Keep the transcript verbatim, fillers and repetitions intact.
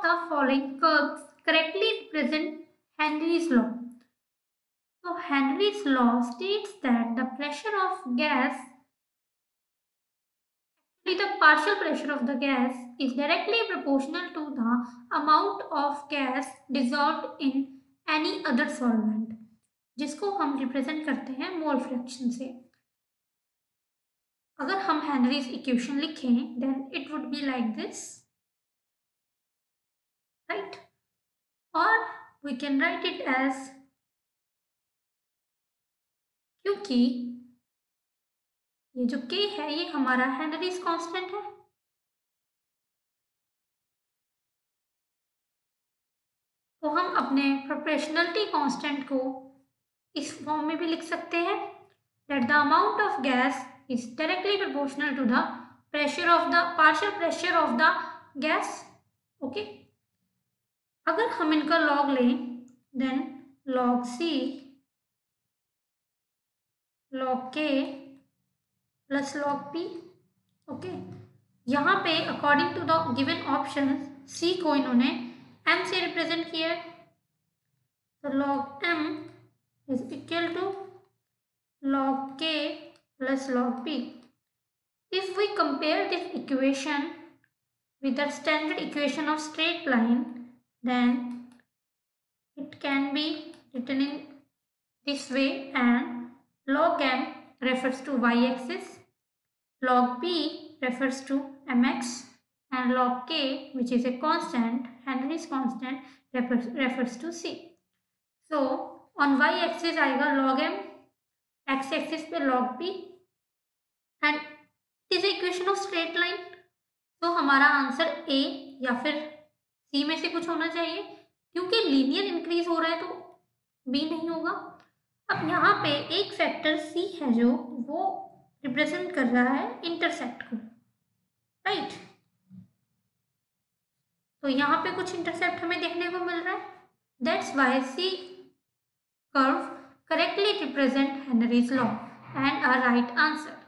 the following curves correctly represent Henry's law? So Henry's law states that the pressure of gas, actually the partial pressure of the gas, is directly proportional to the amount of gas dissolved in any other solvent, जिसको हम represent करते हैं mole fraction से. अगर हम Henry's equation लिखें then it would be like this, right, और we can write it as, क्योंकि ये जो K है ये हमारा हेनरीज कांस्टेंट है, तो हम अपने प्रोपोर्शनलिटी कांस्टेंट को इस फॉर्म में भी लिख सकते हैं, that the amount of gas is directly proportional to the pressure of the partial pressure of the gas. okay, अगर हम इनका log लें then log C log K plus log P. okay, यहाँ पे according to the given options C को इन्होंने M से represent किया है, तो log M is equal to log K plus log P. If we compare this equation with the standard equation of straight line, then it can be written in this way, and log M refers to y-axis, log P refers to mx, and log K, which is a constant, Henry's constant, refers, refers to C. So on y-axis आएगा log M, x-axis पे log P, and it is equation of straight line. तो हमारा answer A या फिर सी में से कुछ होना चाहिए, क्योंकि लीनियर इंक्रीज हो रहा है तो बी नहीं होगा. अब यहाँ पे एक फैक्टर सी है जो वो रिप्रेजेंट कर रहा है इंटरसेप्ट को, राइट. तो यहाँ पे कुछ इंटरसेप्ट हमें देखने को मिल रहा है, that's why C curve correctly represent Henry's law and a right answer.